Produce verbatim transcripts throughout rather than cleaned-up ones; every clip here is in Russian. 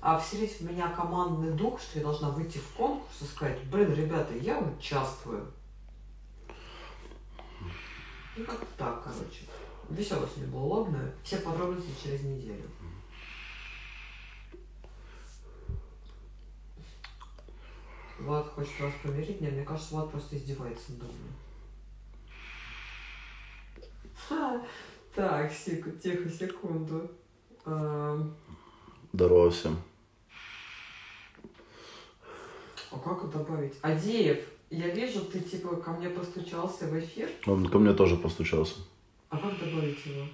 а вселить в меня командный дух, что я должна выйти в конкурс и сказать, блин, ребята, я участвую. Ну, как-то так, короче. Веселое сегодня было лобное. Все подробности через неделю. Влад хочет вас помирить. Не, мне кажется, Влад просто издевается надо мной. Так, тихо, секунду. Здорово всем. А как добавить? Адеев, я вижу, ты типа ко мне постучался в эфир. Он ко мне тоже постучался. А как добавить его?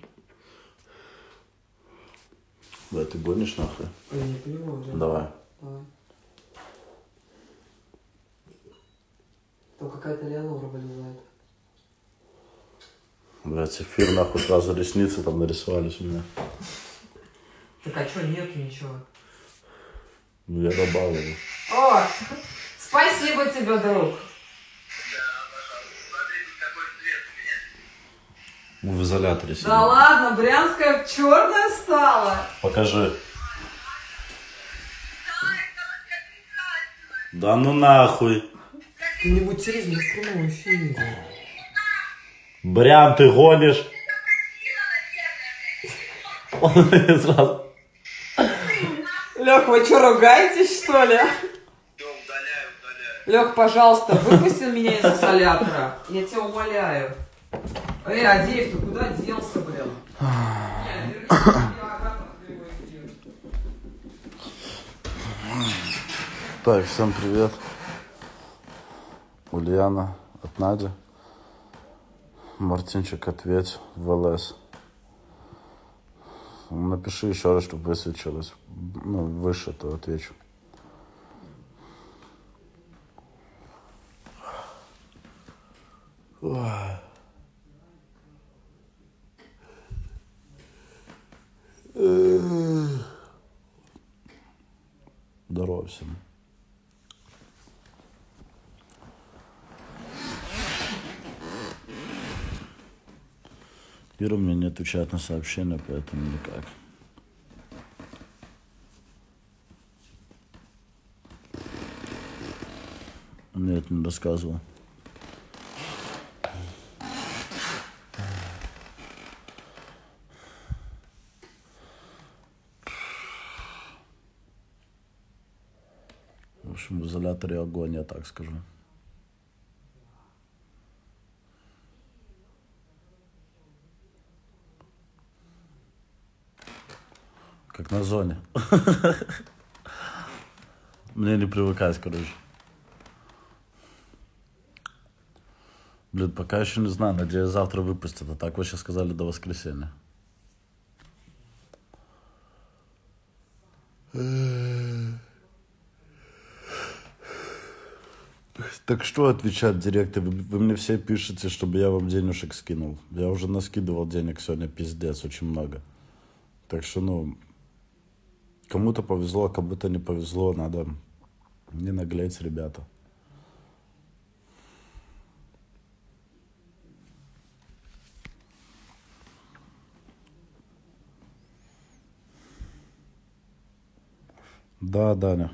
Да, ты гонишь нахуй? Я не понимаю. Да? Давай. Давай. Там какая-то Леонора вылезает. Блять, эфир нахуй, сразу ресницы там нарисовались у меня. Так а что, нету ничего? Ну я добавил. О, спасибо тебе, друг. Мы в изоляторе сидим. Да ладно, Брянская черная стала. Покажи. Да ну нахуй. Ты не матерись, мы в прямом эфире. Брян, ты гонишь? Сразу. Лех, вы что, ругаетесь, что ли? Лех, пожалуйста, выпусти меня из изолятора. Я тебя умоляю. Эй, Адеев, ты куда делся, блин? Так, всем привет. Ульяна от Нади. Мартинчик, ответь в ЛС. Напиши еще раз, чтобы высветилось. Ну, выше, то отвечу. Здорово всем. Ира мне не отвечает на сообщения, поэтому никак. Мне это не рассказывал. В общем, в изоляторе огонь, я так скажу. Как на зоне. Мне не привыкать, короче. Блин, пока еще не знаю. Надеюсь, завтра выпустят. А так вообще сказали до воскресенья. Так что отвечать в директе? Вы, вы мне все пишете, чтобы я вам денежек скинул. Я уже наскидывал денег сегодня, пиздец, очень много. Так что, ну, кому-то повезло, кому-то не повезло. Надо не наглеть, ребята. Да, Даня.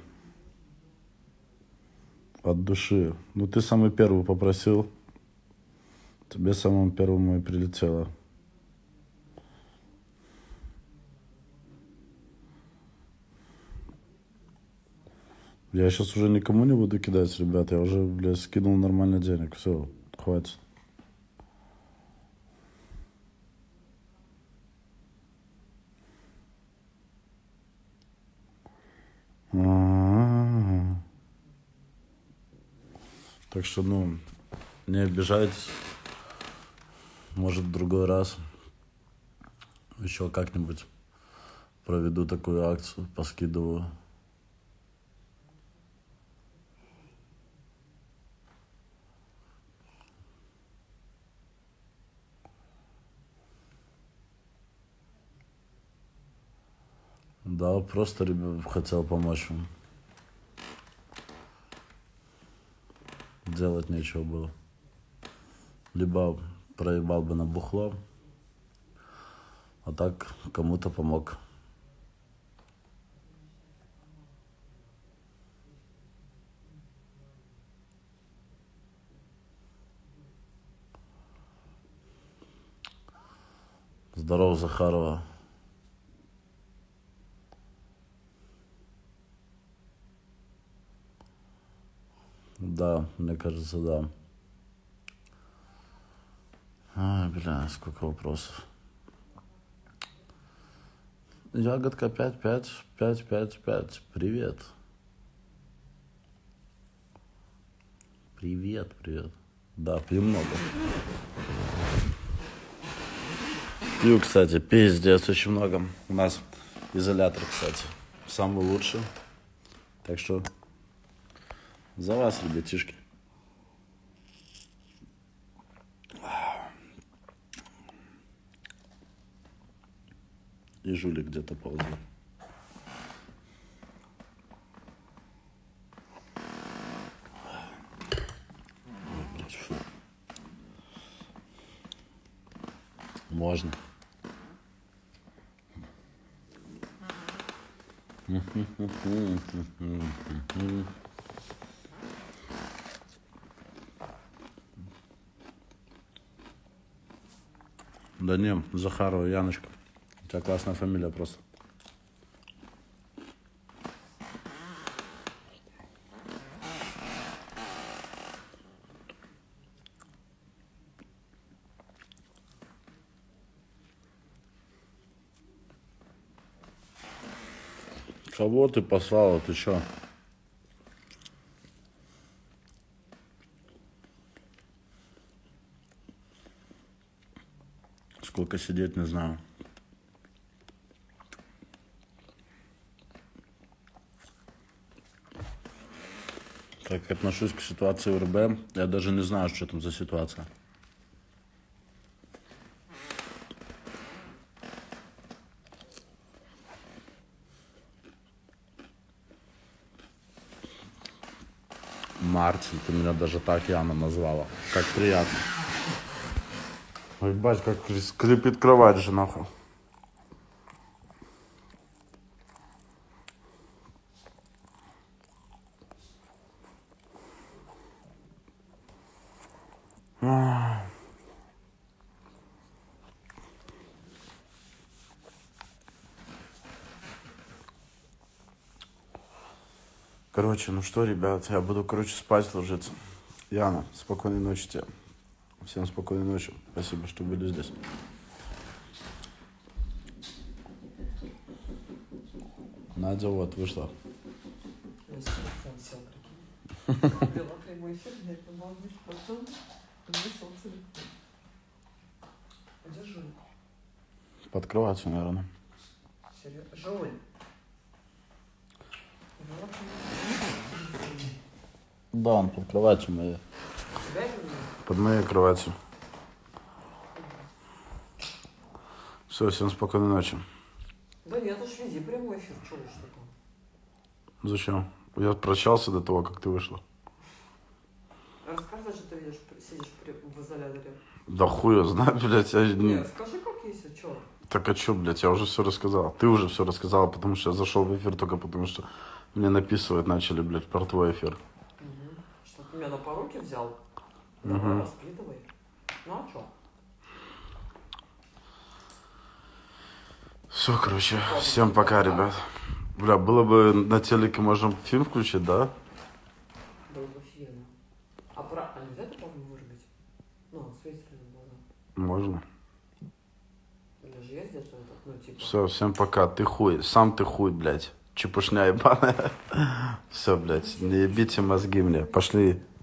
От души. Ну, ты самый первый попросил. Тебе самому первому и прилетело. Я сейчас уже никому не буду кидать, ребят. Я уже, блядь, скинул нормально денег. Все, хватит. А-а-а. Так что, ну, не обижайтесь. Может, в другой раз еще как-нибудь проведу такую акцию, поскидываю. Да, просто, ребят, хотел помочь вам. Делать нечего было. Либо проебал бы на бухло, а так кому-то помог. Здорово, Захарова. Да, мне кажется, да. Ай, бля, сколько вопросов. Ягодка пять пять пять пять пять. Привет. Привет, привет. Да, пью много. Пью, кстати, пиздец, очень много. У нас изолятор, кстати, самый лучший. Так что за вас, ребятишки. И жулик где-то ползет. Можно. Да не, Захарова, Яночка. У тебя классная фамилия просто. Кого ты послала? Ты чё? Сколько сидеть, не знаю. Как отношусь к ситуации в РБ, я даже не знаю, что там за ситуация. Мартин, ты меня даже так, Яна, назвала. Как приятно. Ой, бать, как скрипит кровать же, нахуй. Короче, ну что, ребят, я буду, короче, спать ложиться. Яна, спокойной ночи тебе. Всем спокойной ночи. Спасибо, что были здесь. Надя вот вышла. Под кроватью, наверное. Жуль. Да, он под кроватью моей. Под моей кроватью. Все, всем спокойной ночи. Да нет, уж веди прямой эфир, что ли, что там? Зачем? Я прощался до того, как ты вышла. Рассказывай, что ты видишь, сидишь в изоляторе. Да хуй я знаю, блядь. Я... Нет, скажи, как есть, а что? Так а что, блядь, я уже все рассказал. Ты уже все рассказала, потому что я зашел в эфир только потому, что мне написывать начали, блядь, про твой эфир. Угу. Что ты меня на поруки взял? Угу. Давай, воспитывай. Ну а что? Все, короче, всем пока, ребят. Бля, было бы на телеке можно фильм включить, да? Было бы офигенно. А про... А нельзя это, по-моему, вырубить? Ну, светили на глаза. Можно. Или же есть где-то этот, ну, типа... Все, всем пока. Ты хуй. Сам ты хуй, блядь. Чепушня ебаная. Все, блядь, не ебите мозги мне. Пошли.